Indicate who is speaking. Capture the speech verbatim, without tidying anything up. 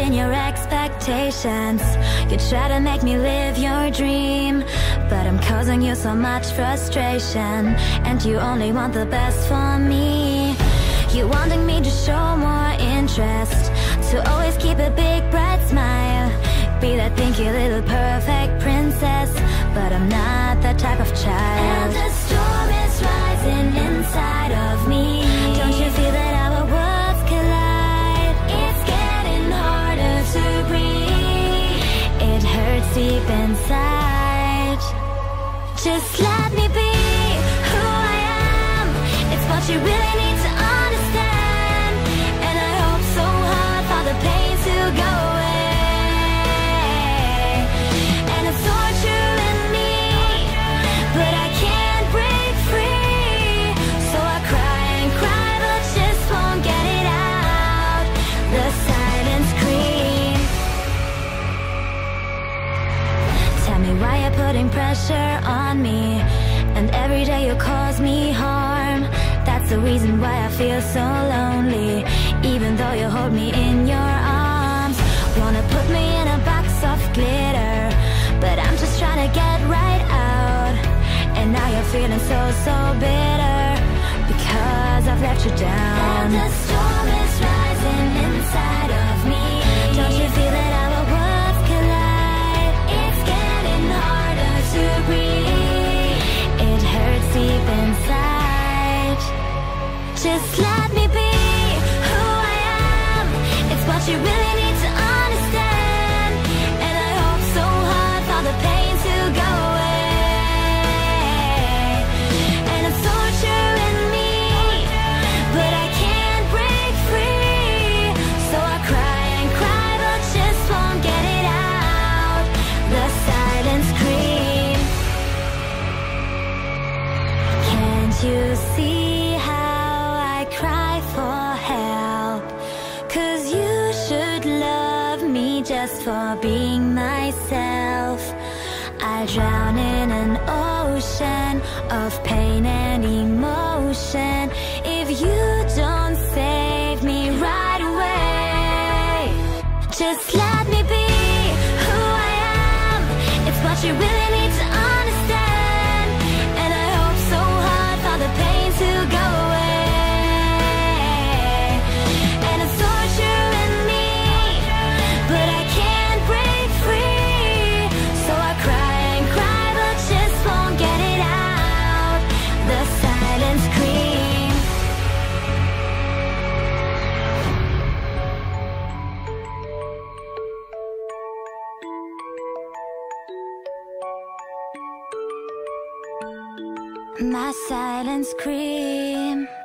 Speaker 1: in your expectations. You try to make me live your dream, but I'm causing you so much frustration, and you only want the best for me. You wanting me to show more interest, to always keep a big bright smile, be that pinky little perfect princess, but I'm not that type of child. And the storm is rising inside of me. Don't you feel that our worlds collide? It's getting harder to breathe. It hurts deep inside. Just let me be who I am. It's what you really need to understand, and I hope so hard for the pain to go away. And it's torturing me, but I can't break free. So I cry and cry, but just won't get it out. The silent scream. Tell me why you're putting pressure on me, and every day you cause me harm. That's the reason why I feel so lonely, even though you hold me in your arms. Wanna put me in a box of glitter, but I'm just trying to get right out. And now you're feeling so, so bitter, because I've let you down. And the storm is rising inside of me. Don't you feel that our worlds collide? It's getting harder to breathe. It hurts deep inside. Just let me be who I am. It's what you really need to understand, and I hope so hard for the pain to go away. And it's torturing me, but I can't break free. So I cry and cry, but just won't get it out. The silent scream. Can't you see how I cry for help? 'Cause you should love me just for being myself. I drown in an ocean of pain and emotion if you don't save me right away. Just let me be who I am. It's what you really need to understand, and I hope so hard for the pain to go away. And it's torturing me, but I can't break free. So I cry and cry, but just won't get it out. The silent scream. My silent scream.